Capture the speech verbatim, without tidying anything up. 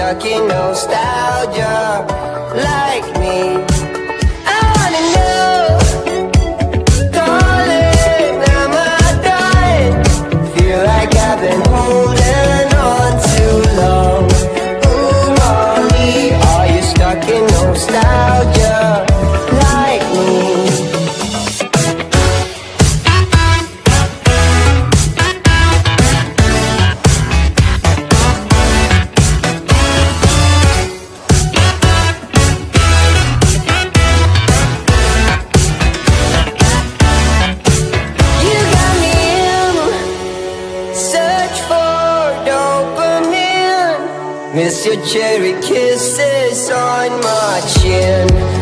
stuck in nostalgia like me? I wanna know, darling, am I dying? Feel like I've been holding on too long. Ooh, Molly, are you stuck in nostalgia like me? Miss your cherry kisses on my chin.